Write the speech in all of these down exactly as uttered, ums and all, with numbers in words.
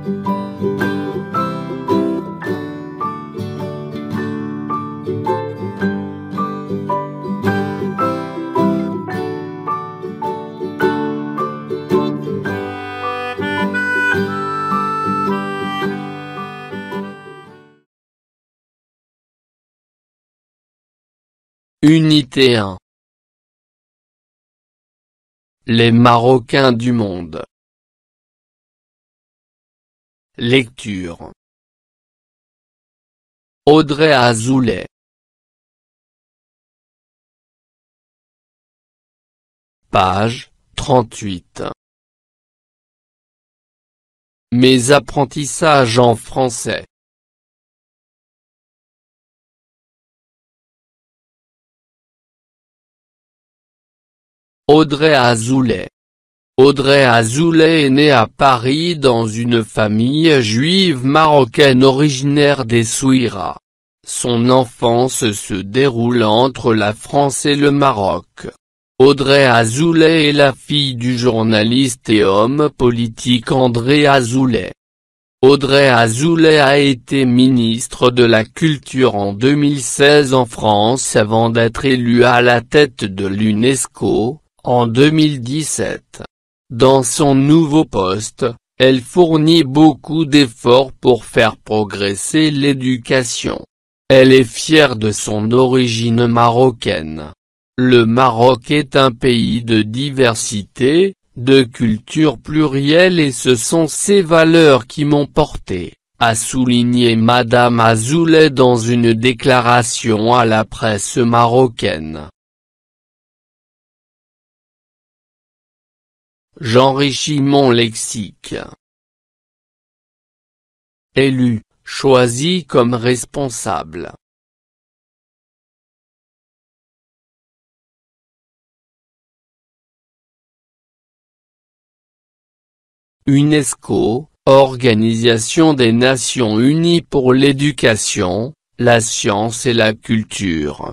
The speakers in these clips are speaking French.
Unité un. Les Marocains du monde. Lecture. Audrey Azoulay. Page trente-huit. Mes apprentissages en français. Audrey Azoulay. Audrey Azoulay est née à Paris dans une famille juive marocaine originaire d'Essaouira. Son enfance se déroule entre la France et le Maroc. Audrey Azoulay est la fille du journaliste et homme politique André Azoulay. Audrey Azoulay a été ministre de la Culture en deux mille seize en France avant d'être élue à la tête de l'UNESCO, en deux mille dix-sept. Dans son nouveau poste, elle fournit beaucoup d'efforts pour faire progresser l'éducation. Elle est fière de son origine marocaine. Le Maroc est un pays de diversité, de culture plurielle et ce sont ces valeurs qui m'ont porté, a souligné Madame Azoulay dans une déclaration à la presse marocaine. J'enrichis mon lexique. Élu, choisi comme responsable. UNESCO, Organisation des Nations Unies pour l'éducation, la science et la culture.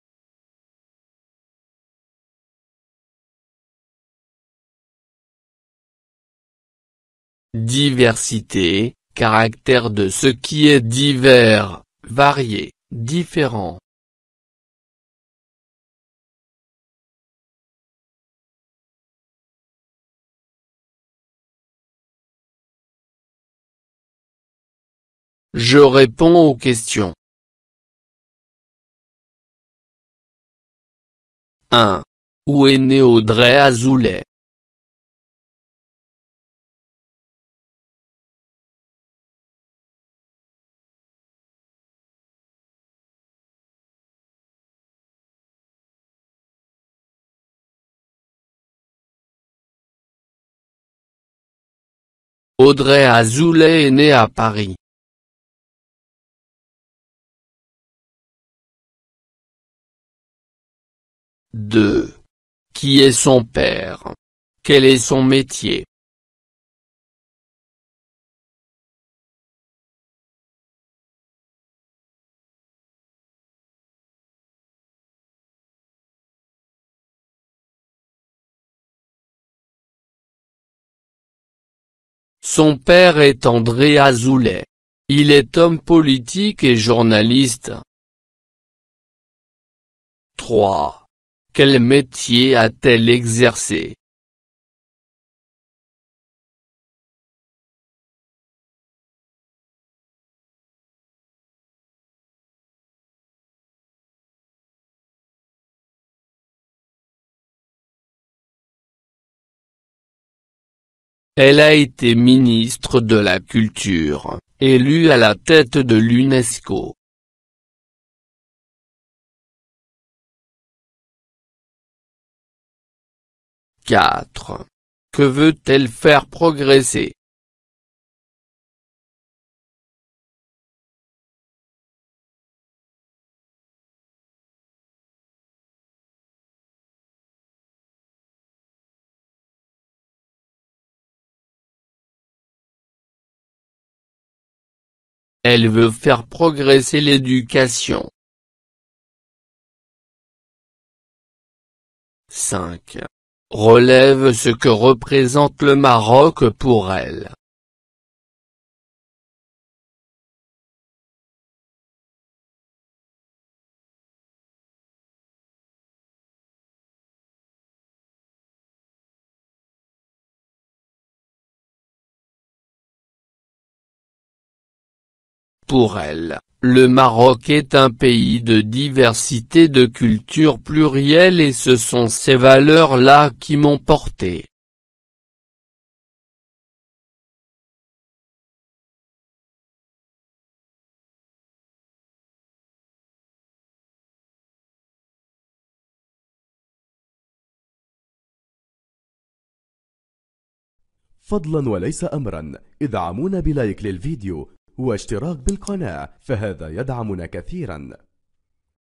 Diversité, caractère de ce qui est divers, varié, différent. Je réponds aux questions. un. Où est née Audrey Azoulay? Audrey Azoulay est née à Paris. deux. Qui est son père? Quel est son métier? Son père est André Azoulay. Il est homme politique et journaliste. trois. Quel métier a-t-elle exercé? Elle a été ministre de la Culture, élue à la tête de l'UNESCO. quatre. Que veut-elle faire progresser? Elle veut faire progresser l'éducation. cinq. Relève ce que représente le Maroc pour elle. Pour elle, le Maroc est un pays de diversité de cultures plurielles et ce sont ces valeurs-là qui m'ont porté. فضلا وليس أمرا ادعمونا بلايك للفيديو واشتراك بالقناة، فهذا يدعمنا كثيرا.